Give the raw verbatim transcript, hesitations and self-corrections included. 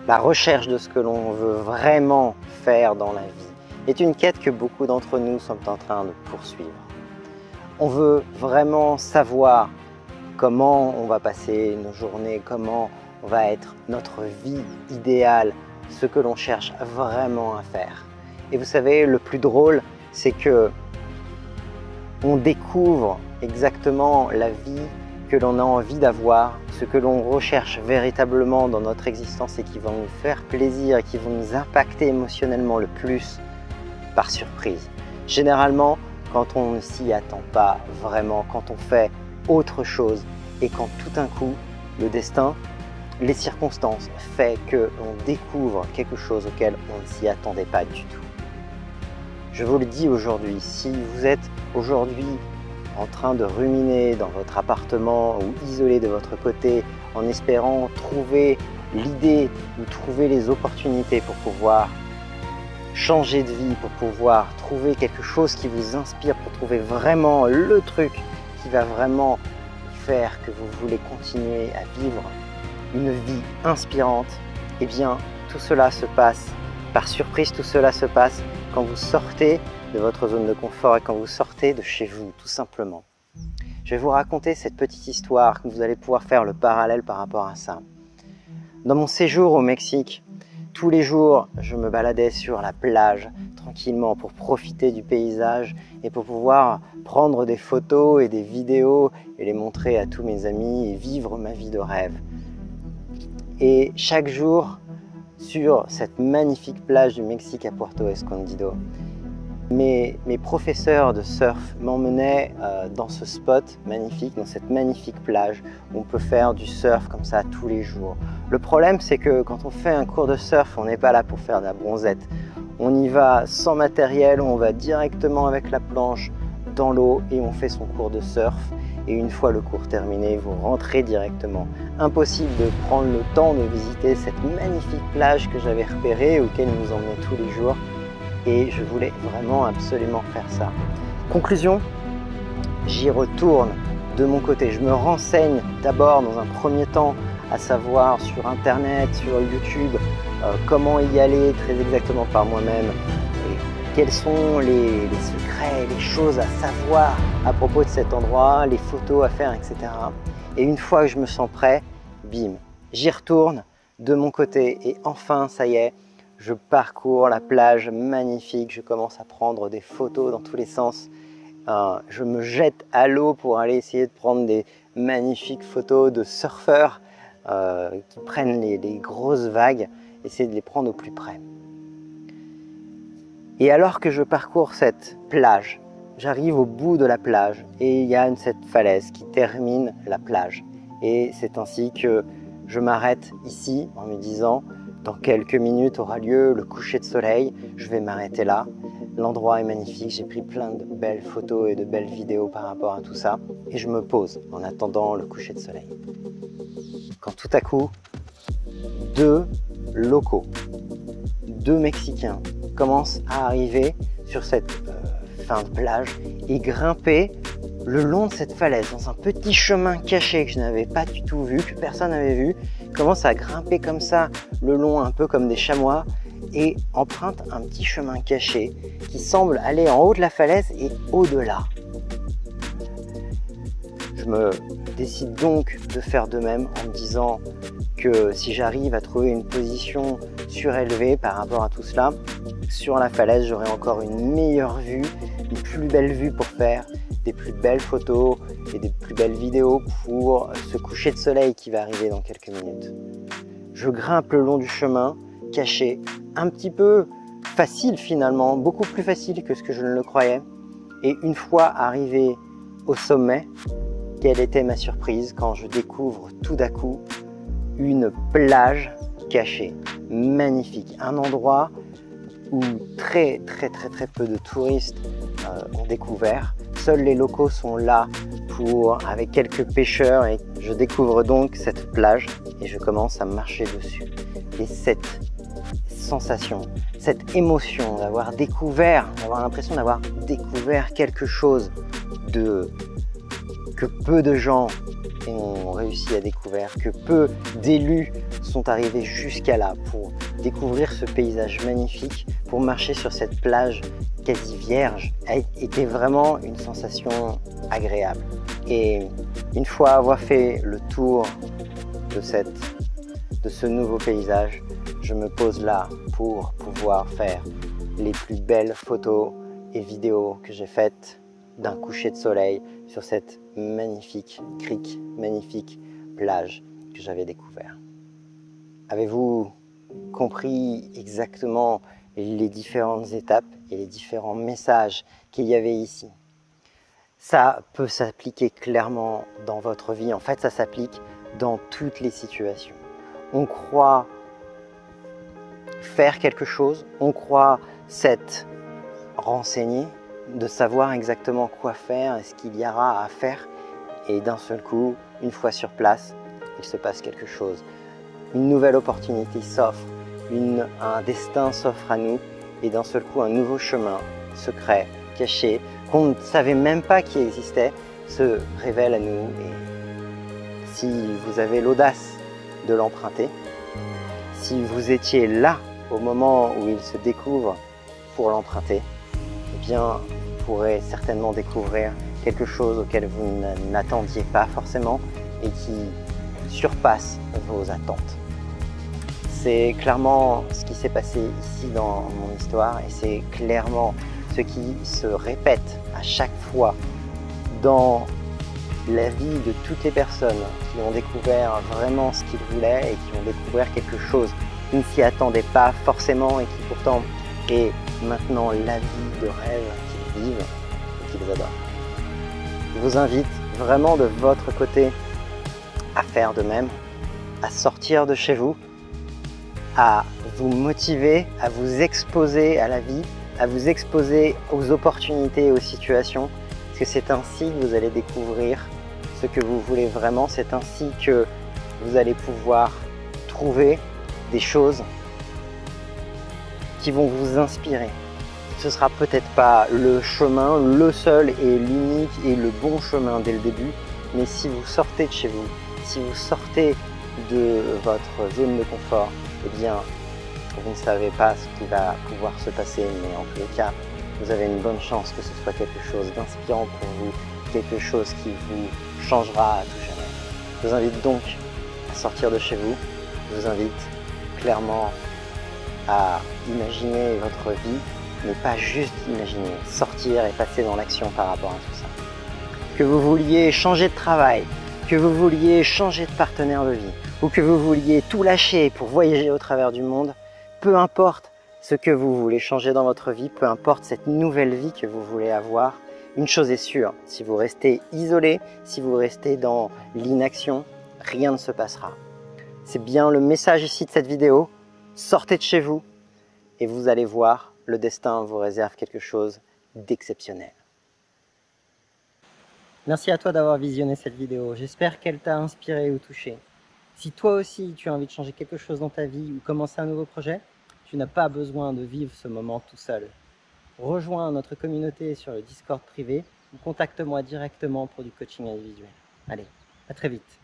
la recherche de ce que l'on veut vraiment faire dans la vie est une quête que beaucoup d'entre nous sont en train de poursuivre. On veut vraiment savoir comment on va passer nos journées, comment va être notre vie idéale, ce que l'on cherche vraiment à faire. Et vous savez, le plus drôle, c'est que on découvre exactement la vie que l'on a envie d'avoir, ce que l'on recherche véritablement dans notre existence et qui va nous faire plaisir et qui vont nous impacter émotionnellement le plus par surprise. Généralement, quand on ne s'y attend pas vraiment, quand on fait autre chose et quand tout d'un coup, le destin, les circonstances fait que l'on découvre quelque chose auquel on ne s'y attendait pas du tout. Je vous le dis aujourd'hui, si vous êtes aujourd'hui en train de ruminer dans votre appartement ou isolé de votre côté en espérant trouver l'idée ou trouver les opportunités pour pouvoir changer de vie, pour pouvoir trouver quelque chose qui vous inspire, pour trouver vraiment le truc qui va vraiment faire que vous voulez continuer à vivre une vie inspirante, eh bien tout cela se passe par surprise, tout cela se passe quand vous sortez de votre zone de confort et quand vous sortez de chez vous, tout simplement. Je vais vous raconter cette petite histoire que vous allez pouvoir faire le parallèle par rapport à ça. Dans mon séjour au Mexique, tous les jours, je me baladais sur la plage tranquillement pour profiter du paysage et pour pouvoir prendre des photos et des vidéos et les montrer à tous mes amis et vivre ma vie de rêve. Et chaque jour, sur cette magnifique plage du Mexique à Puerto Escondido, mes, mes professeurs de surf m'emmenaient euh, dans ce spot magnifique, dans cette magnifique plage où on peut faire du surf comme ça tous les jours. Le problème, c'est que quand on fait un cours de surf, on n'est pas là pour faire de la bronzette. On y va sans matériel, on va directement avec la planche dans l'eau et on fait son cours de surf. Et une fois le cours terminé, vous rentrez directement. Impossible de prendre le temps de visiter cette magnifique plage que j'avais repérée, auquel ils nous emmenaient tous les jours. Et je voulais vraiment absolument faire ça. Conclusion, j'y retourne de mon côté. Je me renseigne d'abord dans un premier temps, à savoir sur internet, sur YouTube, euh, comment y aller très exactement par moi-même. Quels sont les, les secrets, les choses à savoir à propos de cet endroit, les photos à faire, et cetera. Et une fois que je me sens prêt, bim, j'y retourne de mon côté et enfin, ça y est, je parcours la plage magnifique, je commence à prendre des photos dans tous les sens. Euh, je me jette à l'eau pour aller essayer de prendre des magnifiques photos de surfeurs euh, qui prennent les, les grosses vagues, essayer de les prendre au plus près. Et alors que je parcours cette plage, j'arrive au bout de la plage et il y a une, cette falaise qui termine la plage. Et c'est ainsi que je m'arrête ici en me disant, dans quelques minutes aura lieu le coucher de soleil, je vais m'arrêter là. L'endroit est magnifique, j'ai pris plein de belles photos et de belles vidéos par rapport à tout ça. Et je me pose en attendant le coucher de soleil. Quand tout à coup, deux locaux, deux Mexicains, commencent à arriver sur cette euh, fin de plage et grimper le long de cette falaise dans un petit chemin caché que je n'avais pas du tout vu, que personne n'avait vu. Ils commencent à grimper comme ça le long, un peu comme des chamois, et empruntent un petit chemin caché qui semble aller en haut de la falaise et au-delà. Je me décide donc de faire de même en me disant que si j'arrive à trouver une position surélevée par rapport à tout cela, sur la falaise, j'aurai encore une meilleure vue, une plus belle vue pour faire des plus belles photos et des plus belles vidéos pour ce coucher de soleil qui va arriver dans quelques minutes. Je grimpe le long du chemin, caché, un petit peu facile finalement, beaucoup plus facile que ce que je ne le croyais. Et une fois arrivé au sommet, quelle était ma surprise quand je découvre tout d'un coup une plage cachée, magnifique, un endroit où très très très très peu de touristes euh, ont découvert. Seuls les locaux sont là pour, avec quelques pêcheurs, et je découvre donc cette plage et je commence à marcher dessus. Et cette sensation, cette émotion d'avoir découvert, d'avoir l'impression d'avoir découvert quelque chose de que peu de gens ont réussi à découvrir, que peu d'élus sont arrivés jusqu'à là pour découvrir ce paysage magnifique, pour marcher sur cette plage quasi vierge, a été vraiment une sensation agréable. Et une fois avoir fait le tour de, cette, de ce nouveau paysage, je me pose là pour pouvoir faire les plus belles photos et vidéos que j'ai faites d'un coucher de soleil sur cette magnifique crique, magnifique plage que j'avais découvert. Avez-vous compris exactement les différentes étapes et les différents messages qu'il y avait ici? Ça peut s'appliquer clairement dans votre vie. En fait, ça s'applique dans toutes les situations. On croit faire quelque chose, on croit s'être renseigné, de savoir exactement quoi faire et ce qu'il y aura à faire. Et d'un seul coup, une fois sur place, il se passe quelque chose. Une nouvelle opportunité s'offre, un destin s'offre à nous et d'un seul coup, un nouveau chemin secret, caché, qu'on ne savait même pas qu'il existait, se révèle à nous. Et si vous avez l'audace de l'emprunter, si vous étiez là au moment où il se découvre pour l'emprunter, eh bien, vous pourrez certainement découvrir quelque chose auquel vous n'attendiez pas forcément et qui surpasse vos attentes. C'est clairement ce qui s'est passé ici dans mon histoire et c'est clairement ce qui se répète à chaque fois dans la vie de toutes les personnes qui ont découvert vraiment ce qu'ils voulaient et qui ont découvert quelque chose qui ne s'y attendaient pas forcément et qui pourtant est maintenant la vie de rêve qu'ils vivent et qu'ils adorent. Je vous invite vraiment de votre côté à faire de même, à sortir de chez vous, à vous motiver, à vous exposer à la vie, à vous exposer aux opportunités et aux situations, parce que c'est ainsi que vous allez découvrir ce que vous voulez vraiment, c'est ainsi que vous allez pouvoir trouver des choses qui vont vous inspirer. Ce ne sera peut-être pas le chemin, le seul et l'unique et le bon chemin dès le début, mais si vous sortez de chez vous, si vous sortez de votre zone de confort, eh bien, vous ne savez pas ce qui va pouvoir se passer, mais en tous les cas, vous avez une bonne chance que ce soit quelque chose d'inspirant pour vous, quelque chose qui vous changera à tout jamais. Je vous invite donc à sortir de chez vous, je vous invite clairement à imaginer votre vie, mais pas juste imaginer, sortir et passer dans l'action par rapport à tout ça. Que vous vouliez changer de travail, que vous vouliez changer de partenaire de vie, ou que vous vouliez tout lâcher pour voyager au travers du monde, peu importe ce que vous voulez changer dans votre vie, peu importe cette nouvelle vie que vous voulez avoir, une chose est sûre, si vous restez isolé, si vous restez dans l'inaction, rien ne se passera. C'est bien le message ici de cette vidéo, sortez de chez vous et vous allez voir, le destin vous réserve quelque chose d'exceptionnel. Merci à toi d'avoir visionné cette vidéo, j'espère qu'elle t'a inspiré ou touché. Si toi aussi tu as envie de changer quelque chose dans ta vie ou commencer un nouveau projet, tu n'as pas besoin de vivre ce moment tout seul. Rejoins notre communauté sur le Discord privé ou contacte-moi directement pour du coaching individuel. Allez, à très vite.